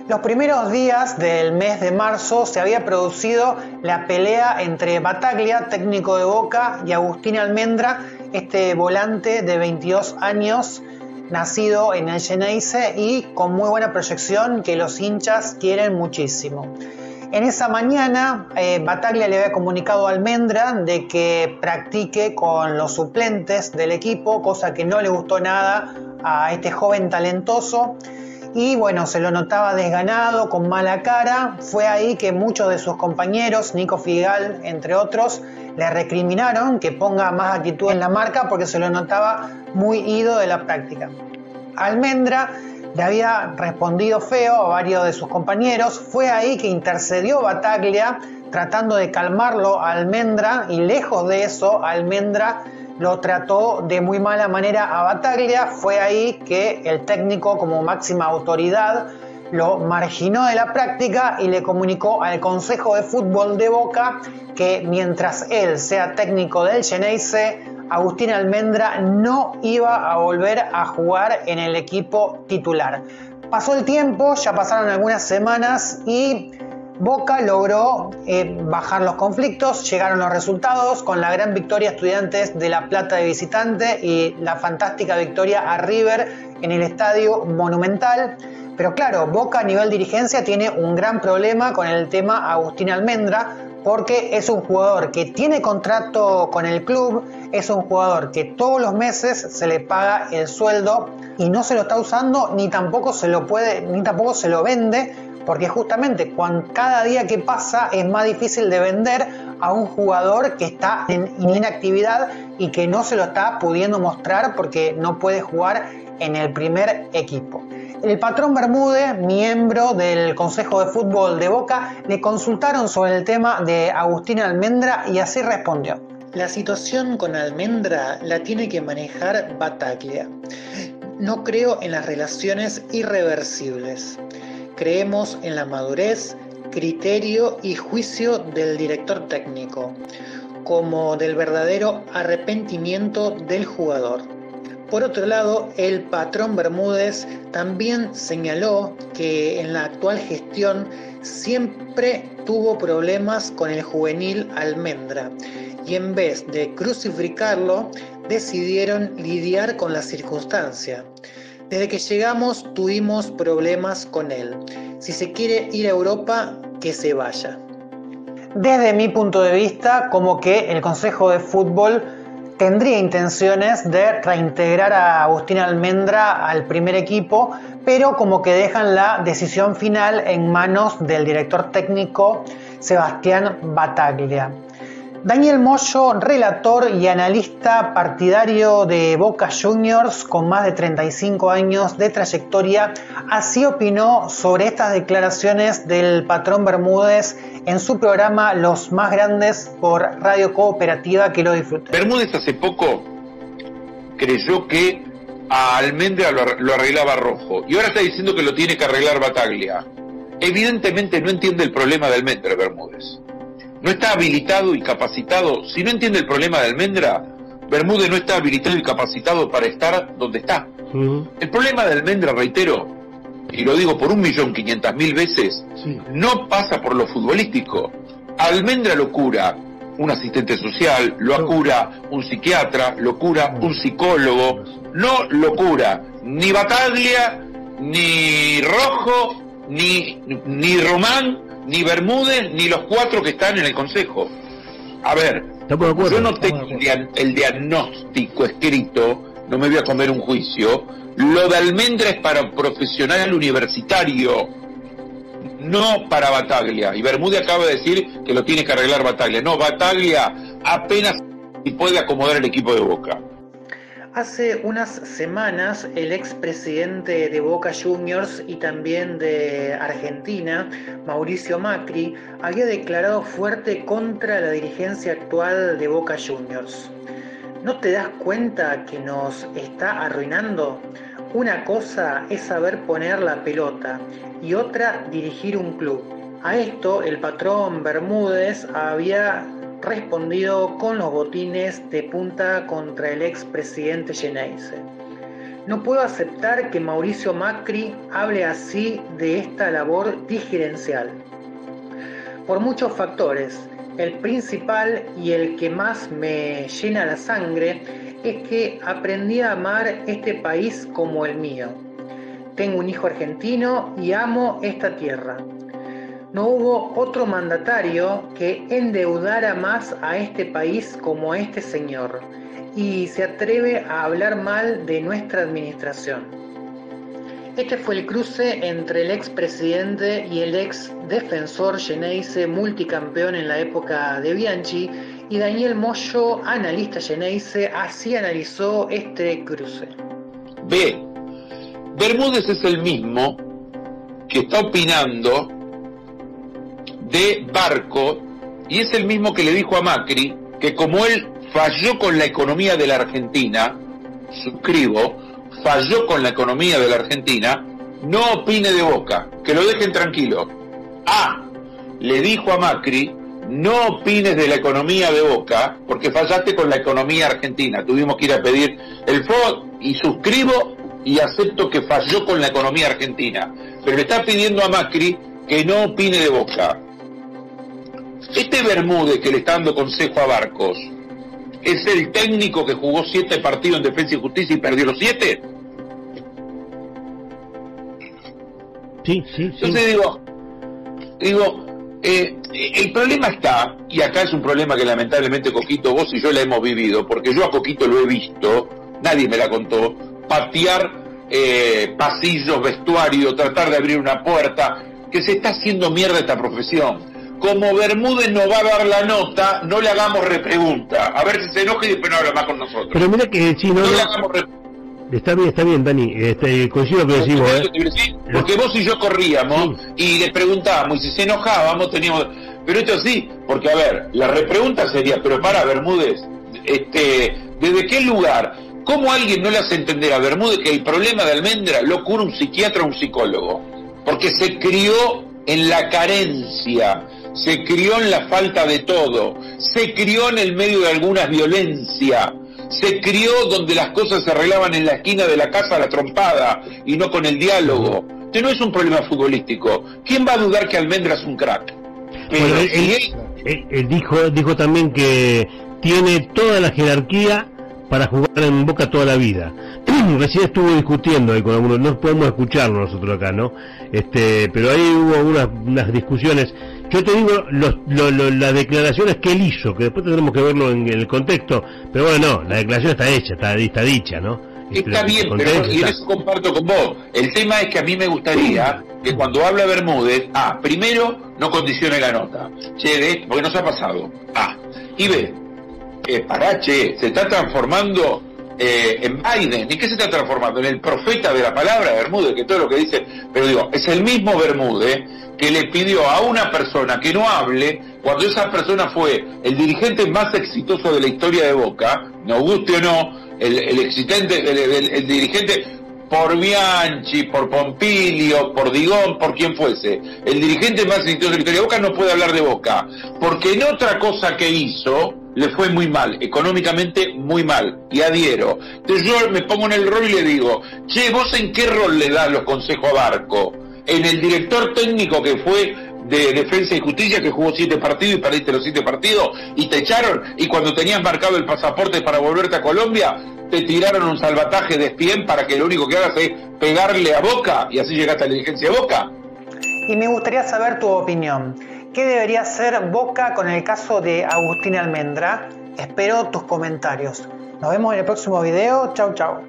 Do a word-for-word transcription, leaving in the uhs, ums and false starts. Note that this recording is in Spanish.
Los primeros días del mes de marzo se había producido la pelea entre Battaglia, técnico de Boca, y Agustín Almendra, este volante de veintidós años, nacido en el Xeneize y con muy buena proyección que los hinchas quieren muchísimo. En esa mañana, eh, Battaglia le había comunicado a Almendra de que practique con los suplentes del equipo, cosa que no le gustó nada a este joven talentoso. Y bueno, se lo notaba desganado, con mala cara. Fue ahí que muchos de sus compañeros, Nico Figal, entre otros, le recriminaron que ponga más actitud en la marca porque se lo notaba muy ido de la práctica. Almendra le había respondido feo a varios de sus compañeros. Fue ahí que intercedió Battaglia tratando de calmarlo a Almendra, y lejos de eso, Almendra lo trató de muy mala manera a Battaglia. Fue ahí que el técnico, como máxima autoridad, lo marginó de la práctica y le comunicó al Consejo de Fútbol de Boca que mientras él sea técnico del Xeneize, Agustín Almendra no iba a volver a jugar en el equipo titular. Pasó el tiempo, ya pasaron algunas semanas y Boca logró eh, bajar los conflictos, llegaron los resultados con la gran victoria Estudiantes de La Plata de visitante y la fantástica victoria a River en el Estadio Monumental. Pero claro, Boca a nivel dirigencia tiene un gran problema con el tema Agustín Almendra, porque es un jugador que tiene contrato con el club, es un jugador que todos los meses se le paga el sueldo y no se lo está usando, ni tampoco se lo puede, ni tampoco se lo vende, porque justamente cuando, cada día que pasa es más difícil de vender a un jugador que está en inactividad y que no se lo está pudiendo mostrar porque no puede jugar en el primer equipo. El patrón Bermúdez, miembro del Consejo de Fútbol de Boca, le consultaron sobre el tema de Agustín Almendra y así respondió. La situación con Almendra la tiene que manejar Battaglia. No creo en las relaciones irreversibles. Creemos en la madurez, criterio y juicio del director técnico, como del verdadero arrepentimiento del jugador. Por otro lado, el patrón Bermúdez también señaló que en la actual gestión siempre tuvo problemas con el juvenil Almendra y en vez de crucificarlo, decidieron lidiar con la circunstancia. Desde que llegamos tuvimos problemas con él. Si se quiere ir a Europa, que se vaya. Desde mi punto de vista, como que el Consejo de Fútbol tendría intenciones de reintegrar a Agustín Almendra al primer equipo, pero como que dejan la decisión final en manos del director técnico Sebastián Battaglia. Daniel Moyo, relator y analista partidario de Boca Juniors con más de treinta y cinco años de trayectoria, así opinó sobre estas declaraciones del patrón Bermúdez en su programa Los Más Grandes por Radio Cooperativa. Que lo disfruten. Bermúdez hace poco creyó que a Almendra lo, lo arreglaba Rojo y ahora está diciendo que lo tiene que arreglar Battaglia. Evidentemente no entiende el problema de Almendra, Bermúdez. No está habilitado y capacitado. Si no entiende el problema de Almendra, Bermúdez no está habilitado y capacitado para estar donde está. Uh-huh. El problema de Almendra, reitero, y lo digo por un millón quinientas mil veces, sí, no pasa por lo futbolístico. Almendra lo cura un asistente social, lo cura un psiquiatra, lo cura un psicólogo, no lo cura ni Battaglia, ni Rojo, ni, ni Román, ni Bermúdez, ni los cuatro que están en el Consejo. A ver, yo no tengo el diagnóstico escrito, no me voy a comer un juicio. Lo de Almendra es para un profesional universitario, no para Battaglia. Y Bermúdez acaba de decir que lo tiene que arreglar Battaglia. No, Battaglia apenas puede acomodar el equipo de Boca. Hace unas semanas el expresidente de Boca Juniors y también de Argentina, Mauricio Macri, había declarado fuerte contra la dirigencia actual de Boca Juniors. ¿No te das cuenta que nos está arruinando? Una cosa es saber poner la pelota y otra dirigir un club. A esto el patrón Bermúdez había respondido con los botines de punta contra el expresidente Xeneize. No puedo aceptar que Mauricio Macri hable así de esta labor dirigencial. Por muchos factores, el principal y el que más me llena la sangre es que aprendí a amar este país como el mío. Tengo un hijo argentino y amo esta tierra. No hubo otro mandatario que endeudara más a este país como este señor, y se atreve a hablar mal de nuestra administración. Este fue el cruce entre el expresidente y el ex defensor Geneise, multicampeón en la época de Bianchi, y Daniel Moyo, analista Geneise, así analizó este cruce. B. Bermúdez es el mismo que está opinando de Barco, y es el mismo que le dijo a Macri que como él falló con la economía de la Argentina, suscribo, falló con la economía de la Argentina, no opine de Boca, que lo dejen tranquilo. A. Le dijo a Macri, no opines de la economía de Boca, porque fallaste con la economía argentina. Tuvimos que ir a pedir el F O D y suscribo y acepto que falló con la economía argentina. Pero le está pidiendo a Macri que no opine de Boca. Este Bermúdez que le está dando consejo a Barcos, ¿es el técnico que jugó siete partidos en Defensa y Justicia y perdió los siete? Sí, sí, sí. Entonces digo, digo, eh, el problema está, y acá es un problema que lamentablemente Coquito, vos y yo la hemos vivido, porque yo a Coquito lo he visto, nadie me la contó, patear eh, pasillos, vestuario, tratar de abrir una puerta, que se está haciendo mierda esta profesión. Como Bermúdez no va a dar la nota, no le hagamos repregunta. A ver si se enoja y después no habla más con nosotros. Pero mira que si no, no, no le hagamos re... Está bien, está bien, Dani. Este, coincido con lo que decimos, ¿eh? Porque vos y yo corríamos sí. y le preguntábamos, y si se enojábamos teníamos... Pero esto sí, porque a ver, la repregunta sería, pero para Bermúdez, este, ¿desde qué lugar? ¿Cómo alguien no le hace entender a Bermúdez que el problema de Almendra lo cura un psiquiatra o un psicólogo? Porque se crió en la carencia, se crió en la falta de todo, se crió en el medio de alguna violencia, se crió donde las cosas se arreglaban en la esquina de la casa a la trompada y no con el diálogo. Este no es un problema futbolístico. ¿Quién va a dudar que Almendra es un crack? Pero bueno, él, si él, él, él dijo, dijo también que tiene toda la jerarquía para jugar en Boca toda la vida. Recién estuvo discutiendo ahí con algunos, no podemos escucharlo nosotros acá, ¿no? Este, pero ahí hubo unas, unas discusiones. Yo te digo los, lo, lo, las declaraciones que él hizo, que después tendremos que verlo en, en el contexto, pero bueno, no, la declaración está hecha, está, está dicha, ¿no? Está bien, pero y en eso comparto con vos. El tema es que a mí me gustaría que cuando habla Bermúdez, A, primero, no condicione la nota. Che, de, porque no se ha pasado. A. Y B, eh, pará, che, se está transformando eh, en Biden. ¿Y qué se está transformando? En el profeta de la palabra, Bermúdez, que todo lo que dice... Pero digo, es el mismo Bermúdez que le pidió a una persona que no hable cuando esa persona fue el dirigente más exitoso de la historia de Boca, nos guste o no, el, el, excitante, el, el, el dirigente por Bianchi, por Pompilio, por Digón, por quien fuese, el dirigente más exitoso de la historia de Boca no puede hablar de Boca, porque en otra cosa que hizo le fue muy mal, económicamente muy mal, y adhiero. Entonces yo me pongo en el rol y le digo, che, ¿vos en qué rol le das los consejos a Barco? En el director técnico que fue de Defensa y Justicia, que jugó siete partidos y perdiste los siete partidos y te echaron, y cuando tenías marcado el pasaporte para volverte a Colombia te tiraron un salvataje de espien para que lo único que hagas es pegarle a Boca y así llegaste a la dirigencia de Boca. Y me gustaría saber tu opinión. ¿Qué debería hacer Boca con el caso de Agustín Almendra? Espero tus comentarios. Nos vemos en el próximo video. Chau, chau.